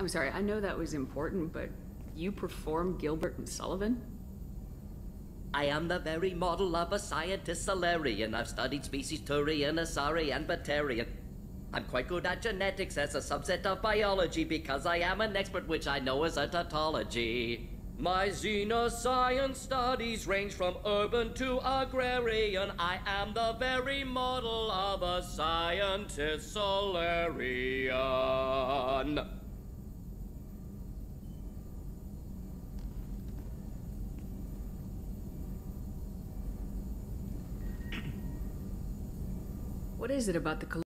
I'm sorry, I know that was important, but you perform Gilbert and Sullivan? I am the very model of a scientist Solarian. I've studied species Turian, Asari, and Batarian. I'm quite good at genetics as a subset of biology because I am an expert, which I know is a tautology. My xenoscience studies range from urban to agrarian. I am the very model of a scientist Solarian. What is it about the